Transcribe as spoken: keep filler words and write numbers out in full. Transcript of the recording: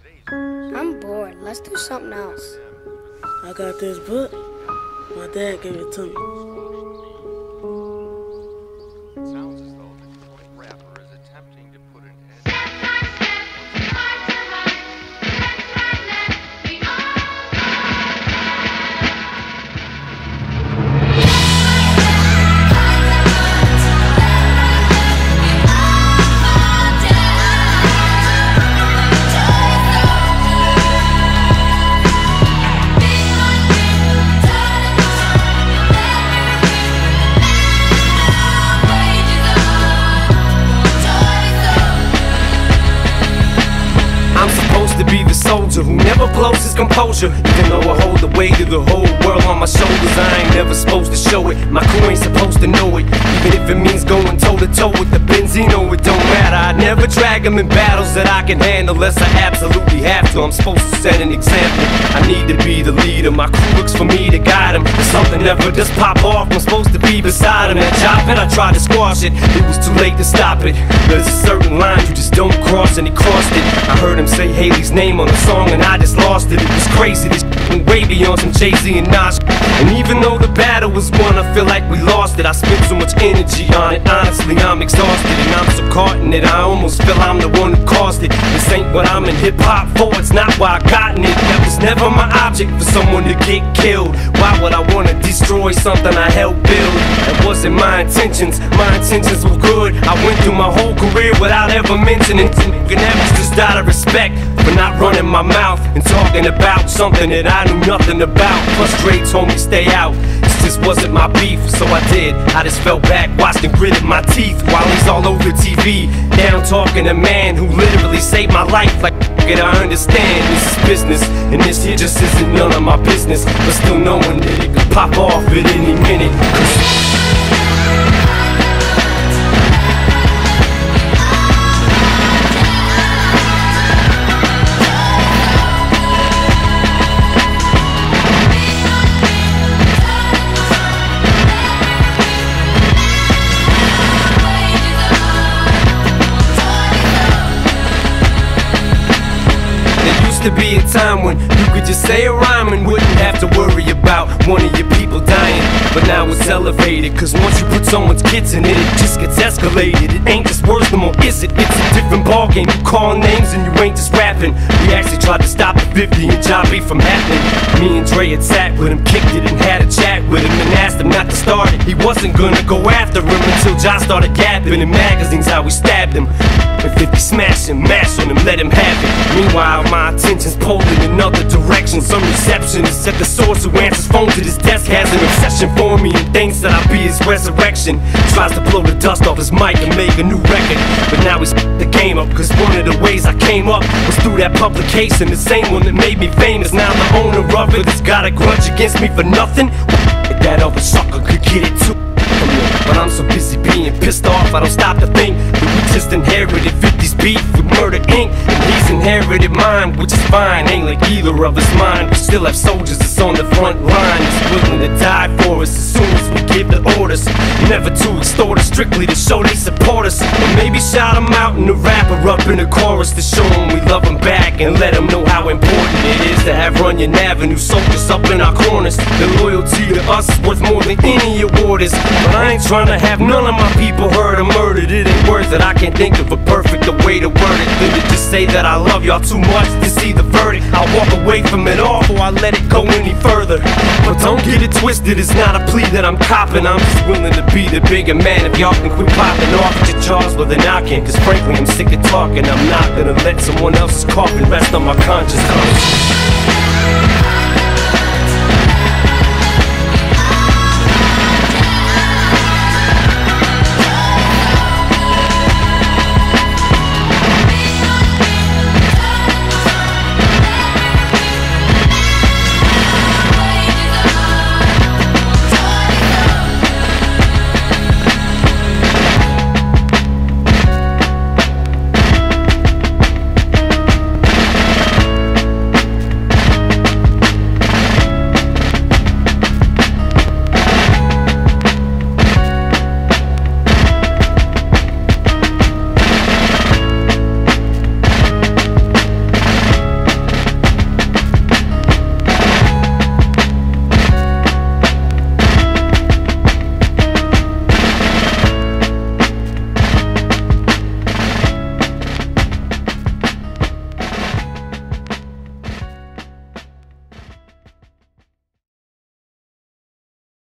I'm bored. Let's do something else. I got this book. My dad gave it to me. It sounds as though the Detroit rapper is attempting to put an end. To be the soldier who never blows his composure, even though I hold the weight of the whole world on my shoulders. I ain't never supposed to show it, my crew ain't supposed to know it, even if it means going toe to toe with the Benzino. It don't matter, I never drag them in battles that I can handle unless I absolutely have to. I'm supposed to set an example, I need to be the leader. My crew looks for me to guide them. If something never does pop off, I'm supposed to be beside him. That job and I tried to squash it, it was too late to stop it. There's a certain line you just don't cross, and he crossed it. I heard him say Haley's name on the song and I just lost it. It was crazy, this went way beyond some Jay-Z and Nas. And even though the battle was won, I feel like we lost it. I spent so much energy on it, honestly I'm exhausted. And I'm so caught in it, I almost feel I'm the one who caused it. This ain't what I'm in hip-hop for, it's not why I gotten it. That was never my object, for someone to get killed. Why would I wanna destroy something I helped build? That wasn't my intentions, my intentions were good. I went through my whole career without ever mentioning it. And that was just out of respect for not running my mouth and talking about something that I knew nothing about. Plus Dre told me stay out, this just wasn't my beef, so I did. I just fell back, watched and gritted my teeth while he's all over T V, down talking a man who literally saved my life. Like it, I understand this is business, and this here just isn't none of my business, but still knowing that it could pop off at any minute. To be a time when you could just say a rhyme and wouldn't have to worry about one of your people dying. But now it's elevated, cause once you put someone's kids in it, it just gets escalated. It ain't just words no more, is it? It's a different ballgame. You call names and you ain't just rapping. We actually tried to stop the fifty and John B from happening. Me and Dre had sat with him, kicked it and had a chat with him and asked him not to start it. He wasn't gonna go after him until John started gapping in magazines how we stabbed him. And fifty smashed him, mashed on him, let him have it. Meanwhile, my attention's pulled in another direction. Some receptionist at the source who answers phone to this desk has an obsession for me and thinks that I'll be his resurrection. Tries to blow the dust off his mic and make a new record, but now he's f***ed the game up, cause one of the ways I came up was through that publication. The same one that made me famous, now the owner of it has got a grudge against me for nothing. If that other sucker could get it too. But I'm so busy being pissed off, I don't stop to think that we just inherited fifty's beef with Murder Incorporated. And he's inherited mine, which is fine, ain't like either of us mine. We still have soldiers that's on the front line, that's willing to die for us as soon as we give the orders. Never to extort us, strictly to show they support us. Or maybe shout them out in the rapper up in the chorus to show them we love them back and let them know how important it is to have Runyon Avenue soldiers up in our corners. The loyalty to us is worth more than any award is. But I ain't trying to have none of my people hurt or murdered. It ain't worth it, I can't think of a perfect way to word it than to just say that I love y'all too much to see the verdict. I'll walk away from it all before I let it go any further. But don't get it twisted, it's not a plea that I'm copping. I'm just willing to be the bigger man if y'all can quit popping off at your jaws with a knocking. Cause frankly I'm sick of talking, I'm not gonna let someone else's coffin rest on my conscience.